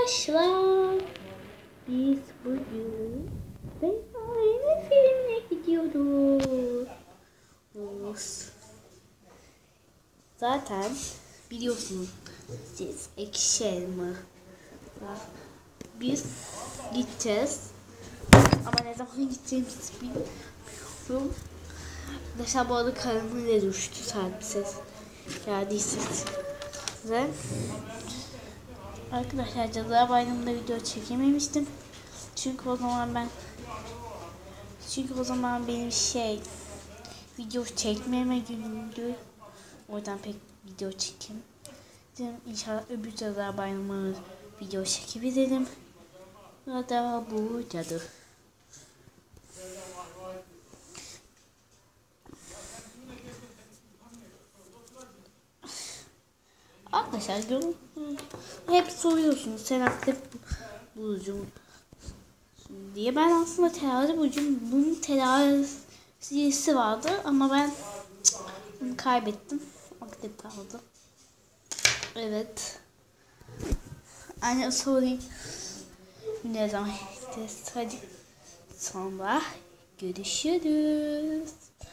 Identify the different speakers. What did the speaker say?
Speaker 1: arkadaşlar, biz bugün Beyza'nın filmine gidiyoruz. Zaten biliyorsunuz siz Ekşi Elma. Biz gideceğiz. Ama ne zaman gideceğimizi bilmiyorum. Arkadaşlar bu arada karnım ne düştü saat ses geldiyseniz. Ve arkadaşlar Cadılar Bayramı'nda video çekememiştim. Çünkü o zaman benim video çekmeme günüydü. O yüzden pek video çekemedim. İnşallah öbür Cadılar Bayramı video çekebilirim. Ya da bu cadı. Arkadaşlar hep soruyorsunuz sen aktif bulucu diye. Ben aslında terazi bulucum, bunun terazisi vardı ama ben bunu kaybettim. Aktif kaldı. Evet. Anne sorayım. Ne zaman gideceğiz? Hadi sonra görüşürüz.